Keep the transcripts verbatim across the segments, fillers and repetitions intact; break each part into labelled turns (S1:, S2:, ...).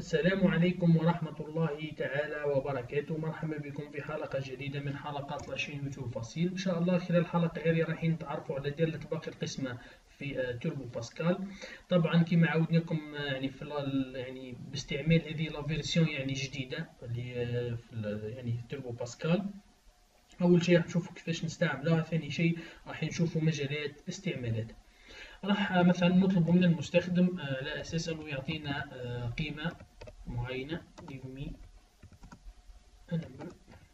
S1: السلام عليكم ورحمة الله تعالى وبركاته. مرحبا بكم في حلقة جديدة من حلقات لاشين يوتيوب فصيل. إن شاء الله خلال الحلقة هذه راح نتعرفوا على دالة باقي القسمة في توربو باسكال. طبعا كما عودناكم يعني في يعني باستعمال هذه لا فيرسيون يعني جديدة اللي في يعني توربو باسكال. أول شيء راح نشوفوا كيفاش نستعملها، ثاني شيء راح نشوفوا مجالات استعمالات. راح مثلا نطلب من المستخدم على أساس أنه يعطينا قيمة معينة give me a number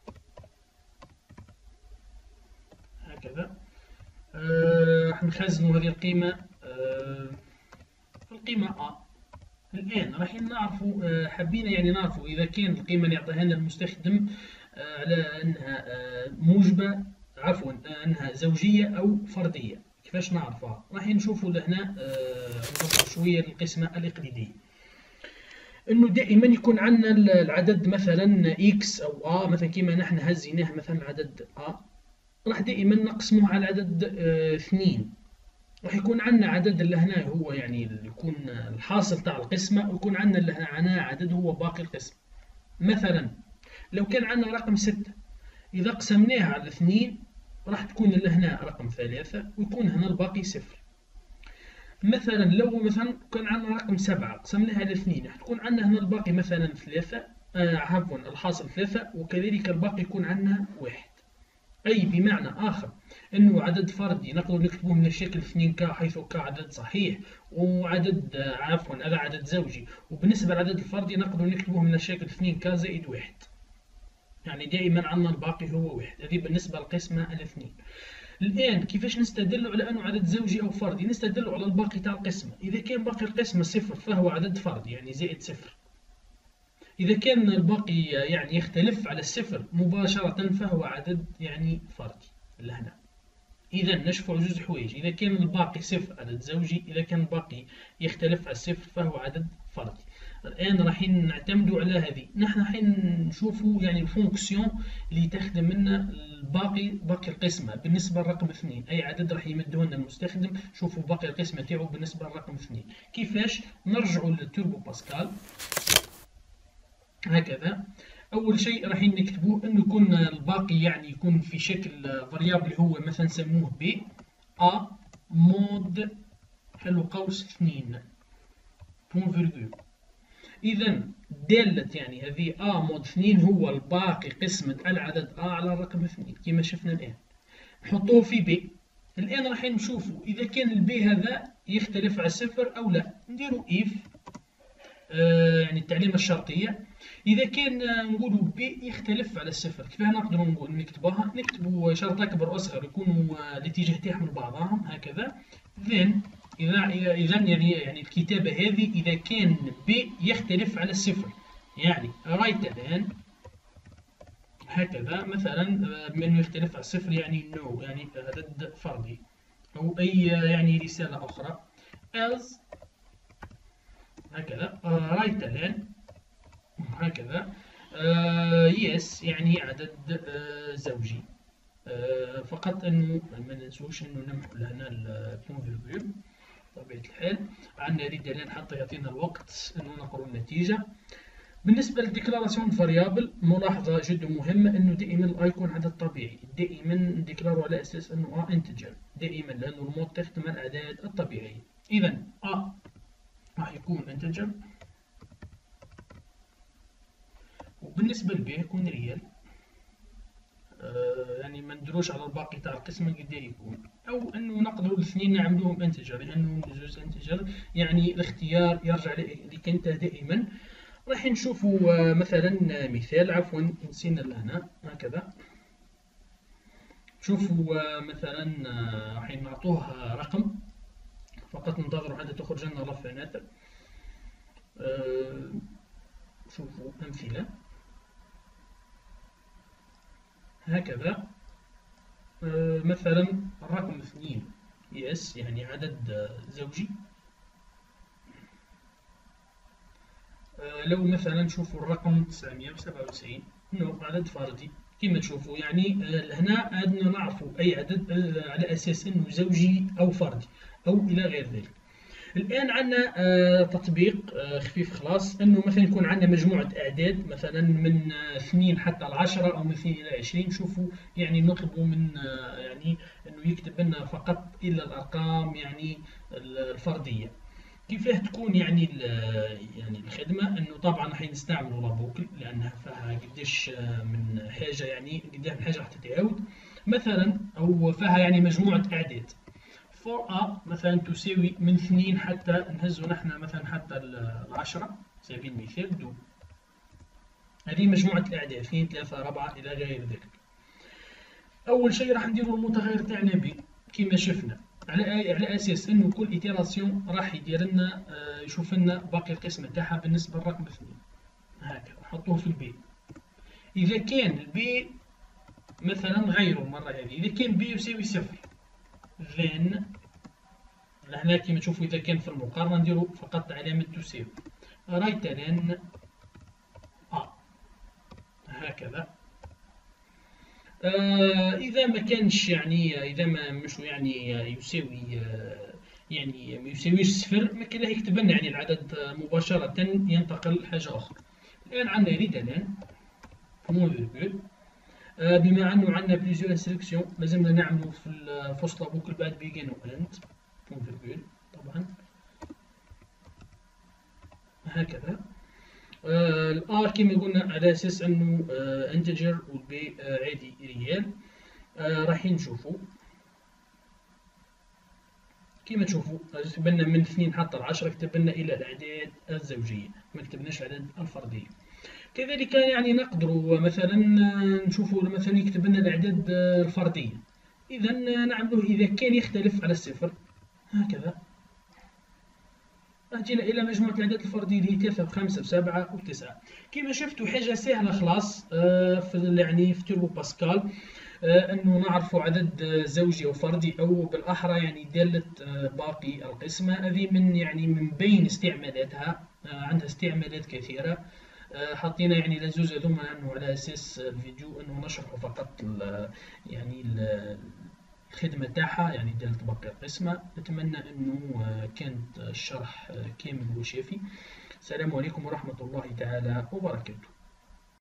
S1: هكذا. راح نخزنوا هذه القيمة في القيمة A. الآن راح نعرفوا حبينا يعني نعرفوا إذا كان القيمة اللي يعطيها لنا المستخدم على أنها موجبة عفوا أنها زوجية أو فردية. كيفاش نعرفها؟ راح نشوفوا لهنا نروحوا شوية للقسمة الإقليدية، انه دائما يكون عندنا العدد مثلا اكس او ا، مثلا كيما نحن هزيناه مثلا العدد ا، راح دائما نقسمه على العدد اثنين. راح يكون عندنا عدد اللي هنا هو يعني اللي يكون الحاصل تاع القسمة، ويكون عندنا اللي هنا عدد هو باقي القسمة. مثلا لو كان عندنا رقم ستة، إذا قسمناه على اثنين راح تكون اللي هنا رقم ثلاثة ويكون هنا الباقي صفر. مثلا لو مثلا كان عندنا رقم سبعة قسمناها على اثنين راح تكون عندنا هنا الباقي مثلا ثلاثة، آه عفوا الحاصل ثلاثة، وكذلك الباقي يكون عندنا واحد. أي بمعنى آخر أنه عدد فردي نقدر نكتبه من الشكل اثنين ك، حيث ك عدد صحيح، وعدد آه عفوا هذا عدد زوجي، وبالنسبة للعدد الفردي نقدر نكتبه من الشكل اثنين ك زائد واحد. يعني دائما عندنا الباقي هو واحد. هذه بالنسبة للقسمة الاثنين. الآن كيفاش نستدلوا على أنه عدد زوجي أو فردي؟ نستدلوا على الباقي تاع القسمة. إذا كان باقي القسمة صفر فهو عدد فردي يعني زائد صفر. إذا كان الباقي يعني يختلف على الصفر مباشرة فهو عدد يعني فردي لهنا. إذا نشوفوا جوج حوايج، إذا كان الباقي صفر عدد زوجي، إذا كان الباقي يختلف على الصفر فهو عدد فردي. الآن راح نعتمدوا على هذه، نحن راح نشوفوا يعني الفونكسيون اللي تخدم لنا الباقي باقي القسمة بالنسبة للرقم اثنين، أي عدد راح يمده لنا المستخدم. شوفوا باقي القسمة تاعو بالنسبة للرقم اثنين. كيفاش؟ نرجعوا للتوربو باسكال هكذا. أول شيء راح نكتبوه إنه يكون الباقي يعني يكون في شكل فاريابل، هو مثلا نسموه ب أ مود حلو قوس اثنين بون فيرغول. إذا دالة يعني هذه أ مود اثنين هو الباقي قسمة العدد أ على الرقم اثنين كما شفنا الآن. نحطوه في ب. الآن راح نشوفوا إذا كان البي هذا يختلف على صفر أو لا. نديروا إف آه يعني التعليمة الشرطية. إذا كان نقولوا بي يختلف على الصفر، كيف نقدروا نقول نكتبوها؟ نكتبوا شرط أكبر وأصغر يكونوا الاتجاه تاعهم لبعضهم هكذا. then إذا إذا يعني يعني الكتابة هذه إذا كان ب يختلف على الصفر، يعني رايت الآن هكذا مثلا بما إنه يختلف على الصفر يعني نو no يعني عدد فردي، أو أي يعني رسالة أخرى else هكذا رايت الآن هكذا يس uh, يعني عدد uh, زوجي. uh, فقط انه ما ننسوش انه نمحو لهنا البون فيرغول بطبيعة الحال. عندنا ريد الان حتى يعطينا الوقت انه نقرأ النتيجة. بالنسبة للديكلاراسيون فاريابل ملاحظة جدا مهمة انه دائما الايكون عدد طبيعي، دائما نديكلارو على اساس انه ا انتجر دائما، لانه المود تخدم الاعداد الطبيعية. اذا ا راح يكون انتجر، وبالنسبة لبي يكون ريال. آه يعني ما نديروش على الباقي تاع القسمة قد يكون، أو أنه نقدروا الاثنين نعملوهم انتجر لأنه جوز انتجر، يعني الاختيار يرجع لك أنت دائما. راح نشوفوا آه مثلا مثال، عفوا نسينا لهنا هكذا. شوفوا آه مثلا آه راح نعطوه رقم، فقط ننتظروا حتى تخرج لنا رفع ناتج. آه شوفوا أمثلة هكذا. آه مثلا الرقم اثنين يس يعني عدد آه زوجي. آه لو مثلا نشوفوا الرقم تسعمئة وسبعة وتسعين نو عدد فردي. كما تشوفوا يعني آه هنا عندنا نعرفوا أي عدد آه على أساس أنه زوجي أو فردي أو إلى غير ذلك. الآن عندنا آه، تطبيق آه، خفيف خلاص، انه مثلا يكون عندنا مجموعة اعداد مثلا من آه، اثنين حتى العشرة او من اثنين الى عشرين. شوفوا يعني نطلبوا من آه، يعني انه يكتب لنا فقط الا الارقام يعني الفردية. كيفاه تكون يعني يعني الخدمة؟ انه طبعا راح نستعملوا لابوكل لانها فيها قديش آه، من حاجة، يعني قديش من حاجة راح تتعاود مثلا، او فيها يعني مجموعة اعداد. فور ا مثلا تساوي من اثنين حتى نهزوا نحن مثلا حتى العشرة على سبيل المثال دو. هذه مجموعة الأعداد اثنين ثلاثة أربعة إلى غير ذلك. أول شيء راح نديروا المتغير تاعنا ب كما شفنا، على على أساس إنه كل إيتيراسيون راح يدير لنا آه، يشوف لنا باقي القسمة تاعها بالنسبة للرقم اثنين. هكذا نحطوه في البي. إذا كان البي مثلا غيره المرة هذه، إذا كان بي يساوي صفر then هنا كما تشوفوا إذا كان في المقارنة نديروا فقط علامة تساوي رايت لن أ هكذا. آه إذا ما كانش يعني إذا ما مش يعني يساوي آه يعني ما يساويش صفر، ما كان يكتب لنا يعني العدد مباشرة ينتقل لحاجة أخرى. الآن عندنا ريد لن مو فيرجول. آه بما أنه عندنا بليزيور سيلكسيون لازمنا نعملوا في فصل بوكل بعد بيجن وأند مو فيرجول طبعا هكذا. آه الار كما قلنا على اساس انه آه انتجر والبي آه عادي ريال. آه راح نشوفوا كما تشوفوا كتب لنا من اثنين حتى العشرة، كتب لنا الى الاعداد الزوجيه، ما كتبناش الاعداد الفرديه. كذلك يعني نقدروا مثلا نشوفوا مثلا يكتب لنا الاعداد الفرديه، اذا نعملوه اذا كان يختلف على الصفر هكذا. جينا الى مجموعه الاعداد الفرديه اللي هي ثلاثة وخمسة وسبعة وتسعة. كما شفتوا حاجه سهله خلاص آه في يعني في توربو باسكال آه انه نعرفوا عدد زوجي وفردي، او بالاحرى يعني داله آه باقي القسمه. هذه من يعني من بين استعمالاتها، آه عندها استعمالات كثيره. آه حطينا يعني لزوز هذوما انه على اساس الفيديو انه نشرحوا فقط ال يعني ال الخدمة تاعها يعني ديال باقي القسمة. نتمنى انه كانت الشرح كامل وشافي. السلام عليكم ورحمة الله تعالى وبركاته.